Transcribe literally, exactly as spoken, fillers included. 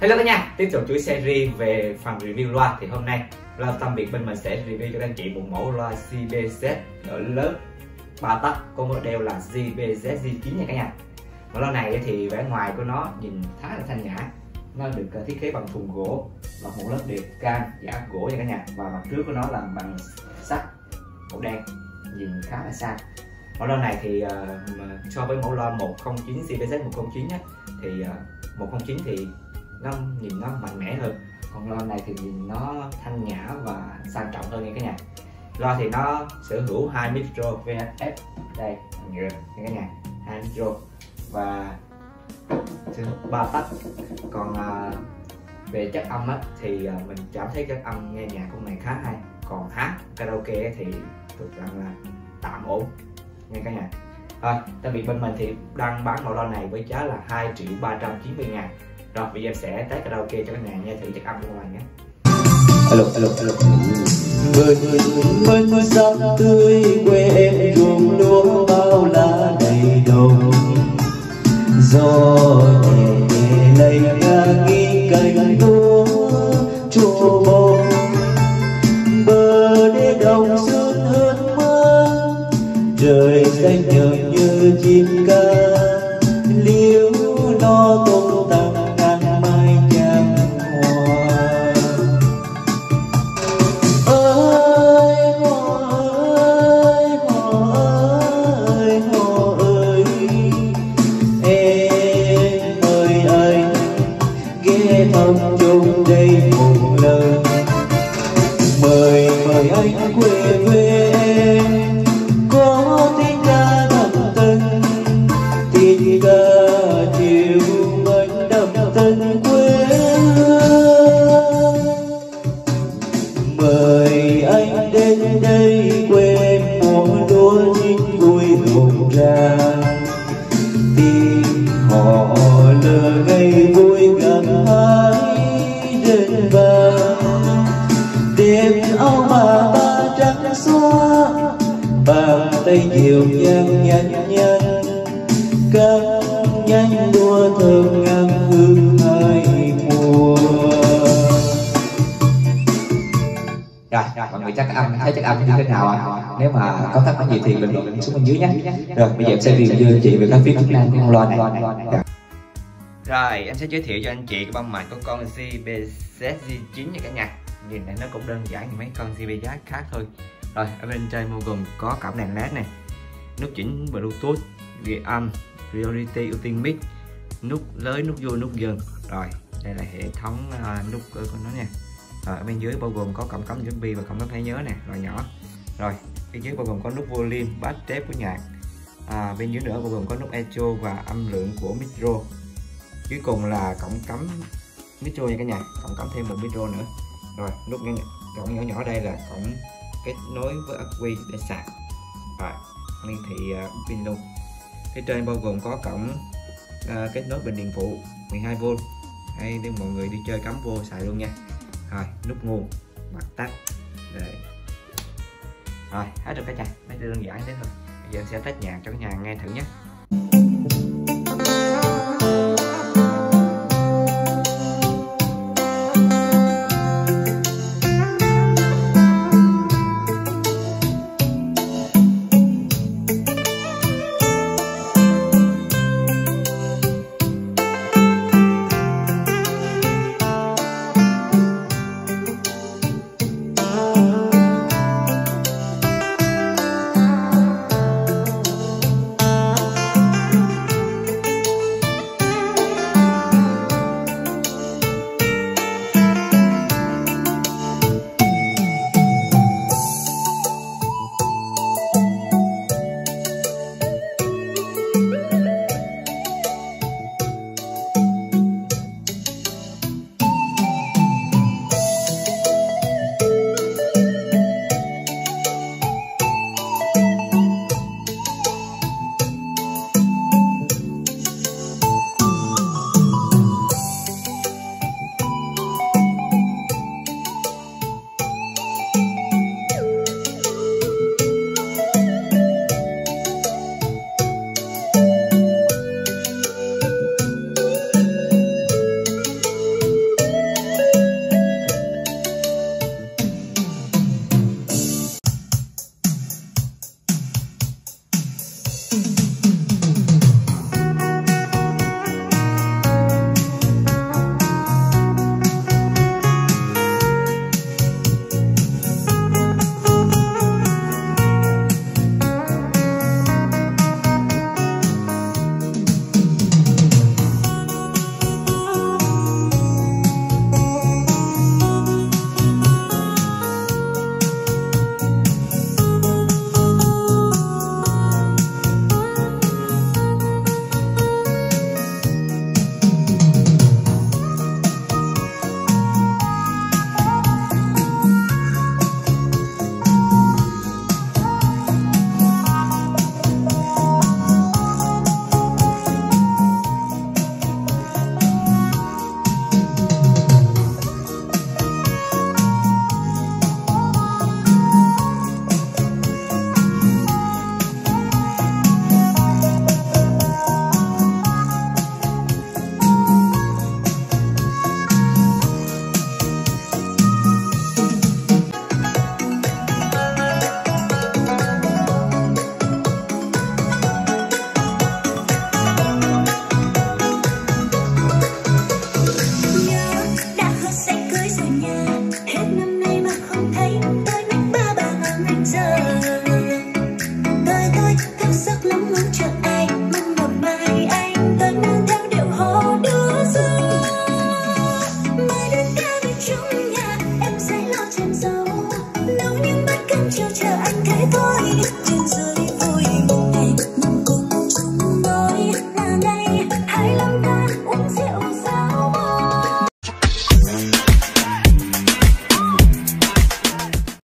Hello cả nhà, tiếp tục chuỗi series về phần review loa. Thì hôm nay loa Tâm Việt bên mình sẽ review cho các anh chị một mẫu loa J B Z ở lớp ba tấc có model là J B Z J chín nha cả nhà. Mẫu loa này thì vẻ ngoài của nó nhìn khá là thanh nhã. Nó được thiết kế bằng thùng gỗ và một lớp đều can giả gỗ nha cả nhà, và mặt trước của nó là bằng sắt màu đen, nhìn khá là sang. Mẫu loa này thì uh, so với mẫu loa một không chín J B Z một không chín á, thì uh, một không chín thì nó nhìn nó mạnh mẽ hơn, còn loa này thì nhìn nó thanh nhã và sang trọng hơn nha cả nhà. Loa thì nó sở hữu hai micro V H F đây nhựa nha cả nhà, hai micro và ba tấc. Còn uh, về chất âm á, thì uh, mình cảm thấy chất âm nghe nhạc con này khá hay, còn hát karaoke thì thực rằng là tạm ổn nha cả nhà. Thôi, đặc biệt bên mình thì đang bán mẫu loa này với giá là hai triệu ba trăm chín mươi ngàn. Rồi bây giờ em sẽ test karaoke cho các nhà nghe thử chất âm của loa nhé. Alo alo alo. Mơn mơn mơn sắc tươi quê em ruộng lúa bao lá đầy đồng, gió nhẹ nhẹ lay ngang nghi cành lúa chua bông, bờ đê đồng sương hớn mơ, trời xanh nhợt như chim ca liễu lo tung tăng ngang mai trăng hoa. Ơi hoa ơi hoa ơi hoa ơi, em ơi anh ghé thăm chung đây một lần, mời mời anh quê về em có tiếng ca đậm tân, tiếng ca chiều mến đậm tân quê hương. Mời anh đến đây quê em mùa lúa chín vui rộn ràng, tiếng họ lờ gây vui gần hái trên vàng, đêm áo bà ba trắng xóa, bàn tay dịu dàng nhanh nhanh cắt nhanh đua thơm ngang hương hai mùa. Rồi, mọi người chắc âm thấy chất âm như thế nào ạ? À? Nếu mà có thắc mắc gì thì bình luận xuống bên dưới nhé. Rồi bây giờ em sẽ review cho anh chị về các phím chức năng của con loa này. Rồi em sẽ giới thiệu cho anh chị cái băng mạch của con J B Z J chín nha cả nhà. Nhìn này nó cũng đơn giản như mấy con J B Z khác thôi. Rồi ở bên trên bao gồm có cổng đèn led này, nút chỉnh Bluetooth, ghi âm, Priority ưu tiên mic, nút lớn, nút vô, nút dừng. Rồi đây là hệ thống uh, nút của nó nha. Rồi ở bên dưới bao gồm có cổng cắm u ét bê và cổng cắm thẻ nhớ này, loại nhỏ. Rồi bên dưới bao gồm có nút volume, bass tape của nhạc. À, bên dưới nữa bao gồm có nút echo và âm lượng của micro. Cuối cùng là cổng cắm micro nha cả nhà, cổng cắm thêm một micro nữa. Rồi nút cổng nhỏ nhỏ đây là cổng kết nối với ắc quy để sạc. Rồi liên thị uh, pin luôn. Phía trên bao gồm có cổng uh, kết nối bình điện phụ mười hai vôn, hay để mọi người đi chơi cắm vô xài luôn nha. Rồi nút nguồn, bật tắt. Đấy. Rồi hết rồi cả nhà, mấy đơn giản thế thôi. Bây giờ em sẽ test nhạc cho cả nhà nghe thử nhé.